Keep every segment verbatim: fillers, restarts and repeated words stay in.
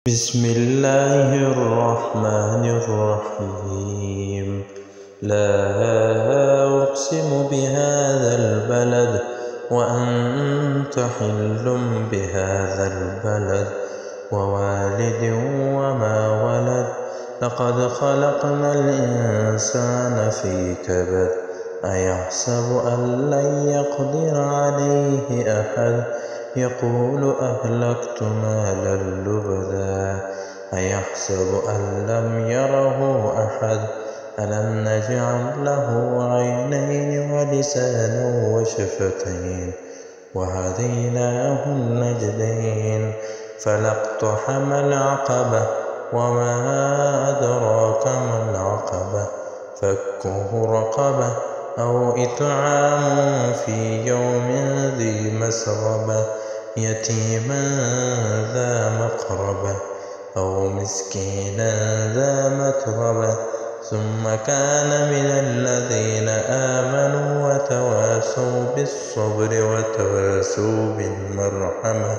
بسم الله الرحمن الرحيم. لا أقسم بهذا البلد وأنت حل بهذا البلد ووالد وما ولد لقد خلقنا الإنسان في كبد أيحسب أن لن يقدر عليه أحد يقول أهلكت مالا لبدا أيحسب أن لم يره أحد ألم نجعل له عينين ولسانا وشفتين وهديناه النجدين فلاقتحم العقبة وما أدراك ما العقبة فك رقبة أو إطعام في يوم ذي مسغبة يتيما ذا مقربة أو مسكينا ذا متربة ثم كان من الذين آمنوا وتواصوا بالصبر وتواصوا بالمرحمة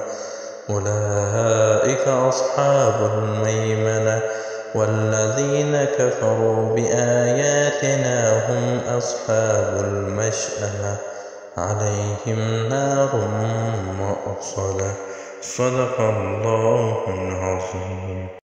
أولئك أصحاب الميمنة والذين كفروا بآياتنا هم أصحاب المشأمة عليهم نار مؤصدة. صدق الله العظيم.